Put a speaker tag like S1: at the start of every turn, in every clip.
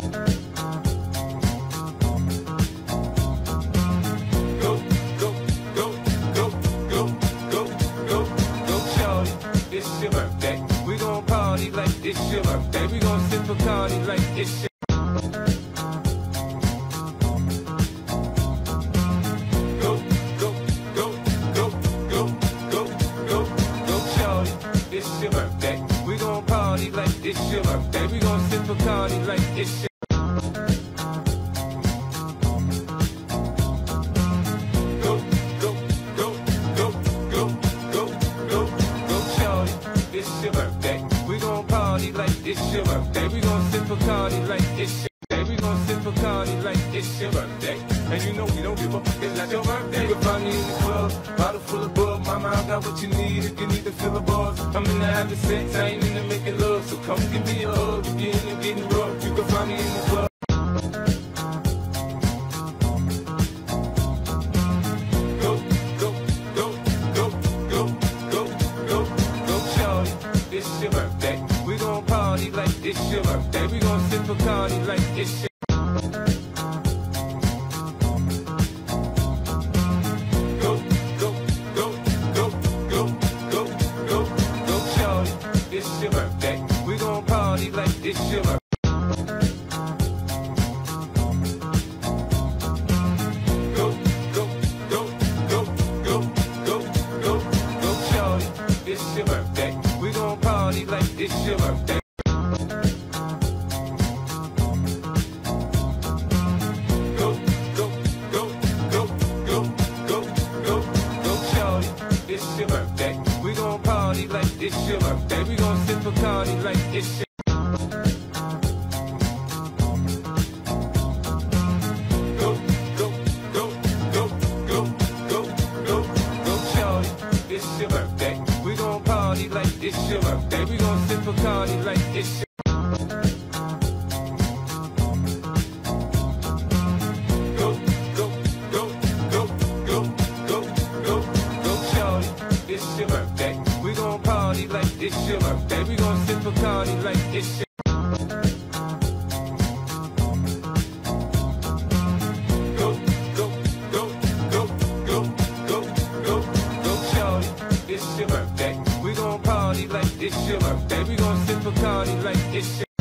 S1: It's your birthday. We gon' party like it's your birthday. We gon' sip Bacardi like it's your go, go, go, go, go, go, go, go, shorty. It's your birthday. We gon' party like it's your birthday. We gon' sip Bacardi like it's your it's your birthday. We gon' sip Bacardi like it's your birthday. We gon' sip Bacardi like it's your birthday. And you know we don't give up, it's not your birthday. You can find me in the club, bottle full of bug. Mama, I got what you need if you need to fill the bars. I'm in the having sex, I ain't into making love. So come give me a hug if you're in the getting rough. You can find me in the club. Go, go, go, go, go, go, go, go, shorty. It's your birthday. We gon' party like it's your birthday. We gon' sip Bacardi like it's your go, go, go, go, go, go, go, go, shorty. It's your birthday. We gon' party like it's your birthday. Go, go, go, go, go, go, go, go, shorty. It's your birthday. We gon' party like it's your birthday. Go, go, go, go, go, go, go, go, shorty. It's your birthday. We gon' party like it's your birthday. We gon' sip Bacardi like it's your go, go, go, go, go, go, go, go, shorty. It's your birthday. We gon' party like it's your birthday. We gon' sip Bacardi like it's your go, go, go, go, go, go, go, go, shorty. It's your birthday. We gon' party like it's your birthday. We gon' sip Bacardi like it's your go, go, go, go, go, go, go, go, shorty. It's your birthday. We gon' party like it's your birthday. We gon' sip Bacardi like it's your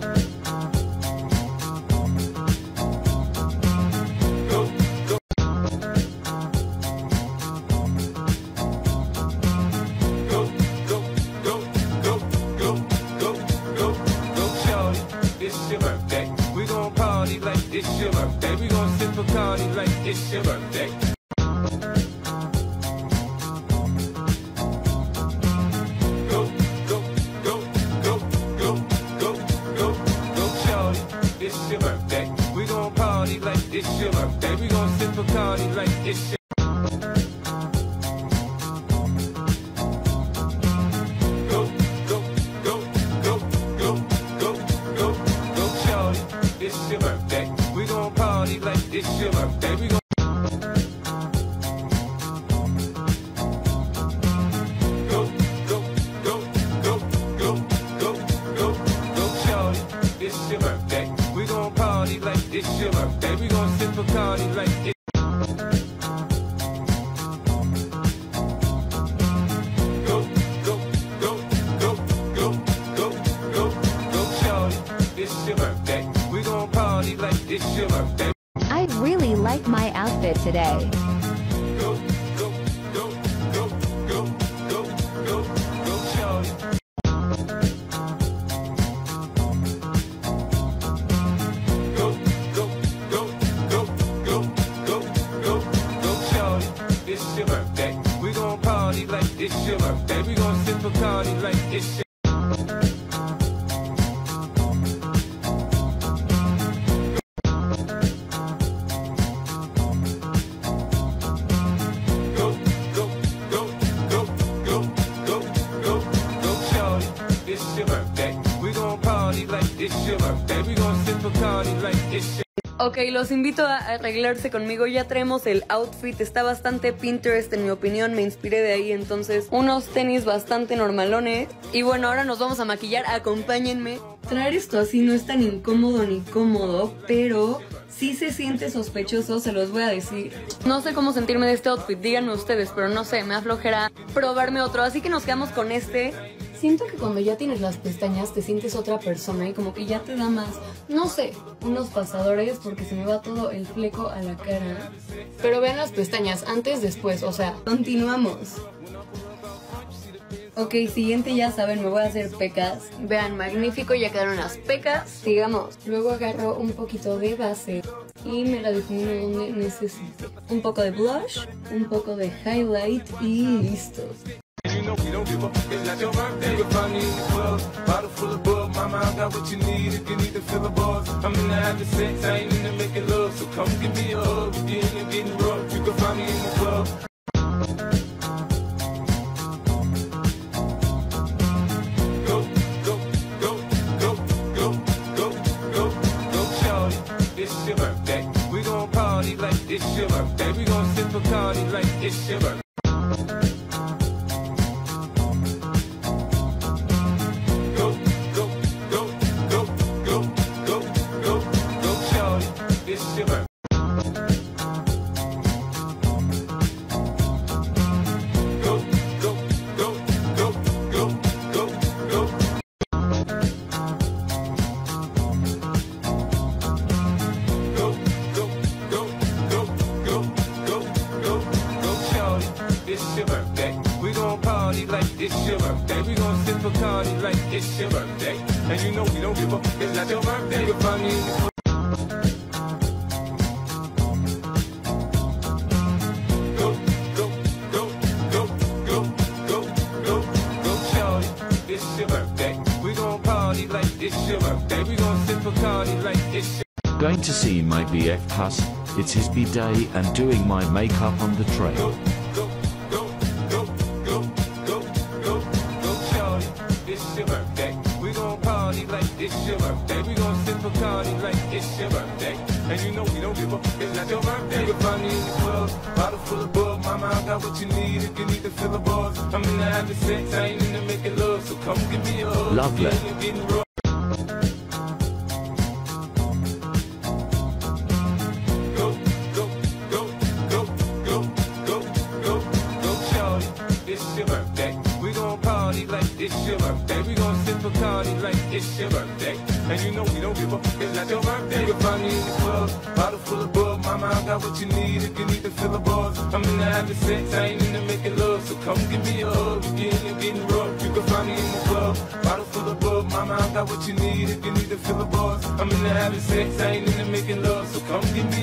S1: go, go, go, go, go, go, go, go, go, go, shorty. It's your birthday. We gon' party like it's your birthday. We gon' sip Bacardi like it's your birthday. Go, go, go, go, go, go, go, go, shorty. It's your birthday. We gon' party like it's your birthday. We gon' sip Bacardi like it's your go, go, go, go, go, go, go, go, shorty. It's your birthday. We gon' party like it's your birthday. We gon' go, go, go, go, go, go, go, go, shorty. It's your birthday. We gon' party like it's your birthday. We gon' sip Bacardi like it's go, go, go, go, go, go, go, go, shorty. It's your birthday. We gon' party like it's your birthday.
S2: I really like my outfit today.
S1: Go, go, go, go, go, go, go, go, shorty. Go, go, go, go, go, go, go, go, shorty. It's your birthday. We gon' party like it's your birthday. We gon' sip Bacardi like it's your go, go, go, go, go, go, go, go, shorty. It's your birthday. We gon' party like it's your birthday. We gon' sip Bacardi like it's your
S3: Ok, los invito a arreglarse conmigo, ya traemos el outfit, está bastante Pinterest en mi opinión, me inspiré de ahí, entonces unos tenis bastante normalones. Y bueno, ahora nos vamos a maquillar, acompáñenme. Traer esto así no es tan incómodo ni cómodo, pero sí se siente sospechoso, se los voy a decir. No sé cómo sentirme de este outfit, díganme ustedes, pero no sé, me aflojera probarme otro, así que nos quedamos con este. Siento que cuando ya tienes las pestañas te sientes otra persona y como que ya te da más, no sé, unos pasadores porque se me va todo el fleco a la cara. Pero vean las pestañas, antes, después, o sea, continuamos. Ok, siguiente, ya saben, me voy a hacer pecas. Vean, magnífico, ya quedaron las pecas. Sigamos. Luego agarro un poquito de base y me la difumino donde necesite. Un poco de blush, un poco de highlight y listo.
S1: You know we don't give up. It's not your birthday. You'll find me in the club. Bottle full of bug. Mama, I got what you need if you need to fill the bars. I'm in the having sex. I ain't into making love. So come give me a hug. If you're into getting rough, you can find me in the club. Go, go, go, go, go, go, go, go, shawty. It's your birthday. We gon' party like it's your birthday. We gon' sip a party like it's your birthday. It's your birthday, we gon' sip a party like it's your birthday. And you know we don't give up, it's not your birthday. You'll find me in the club. Go, go, go, go, go, go, go, go, shawty. It's your birthday, we gon' party like it's your birthday. We gon' sip a party like it's your
S4: Going to see my BF Huss, it's his B-day and doing my makeup on the train.
S1: go, go, go, go, go, go, go, go, shawty. It's your birthday, we gon' party like it's your birthday. We gon' sip a party like it's your birthday. And you know we don't give up, it's not your birthday. You'll find me in the club, bottle full of bug. Mama, I got what you need if you need to fill the bars. I'm in the having sex, I ain't into making love. So come give me a hug.
S4: Lovely.
S1: If you're into getting rough. Go, go, go, go, go, go, go, go, shawty. It's your birthday, we gon' party like it's your birthday. We gon' sip a party like it's your birthday. And you know we don't give up, it's not your birthday. You'll find me in the club, bottle full of bug. Mama, I got what you need if you need to fill the bars. I'm in the having sex, I ain't into making love. So come give me a hug, if you're into getting rough. You can find me in the club, bottle full of bug. Mama, I got what you need if you need to fill the bars. I'm in the having sex, I ain't into making love. So come give me